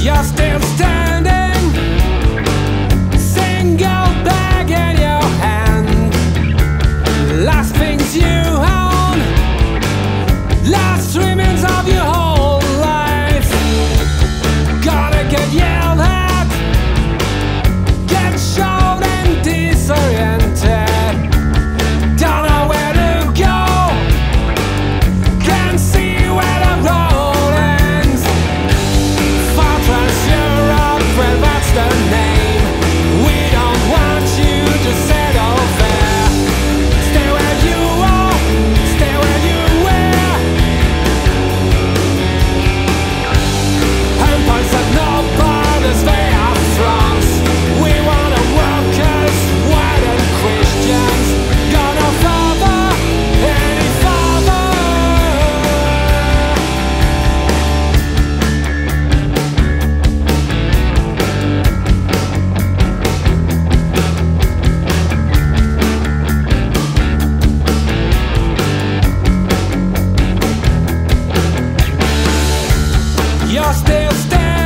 You're still standing, single bag in your hand. Last things you own, last remains of your whole life. Gotta get yelled at, get shot and disoriented. Don't know where to go, can't see where the road ends. Fortress Europe, well that's the name. We don't want you to settle there. Stay where you are, stay where you were. Handpoints at no borders, they are France. We want the workers, white and Christians. Go no further, any further. You're still standing,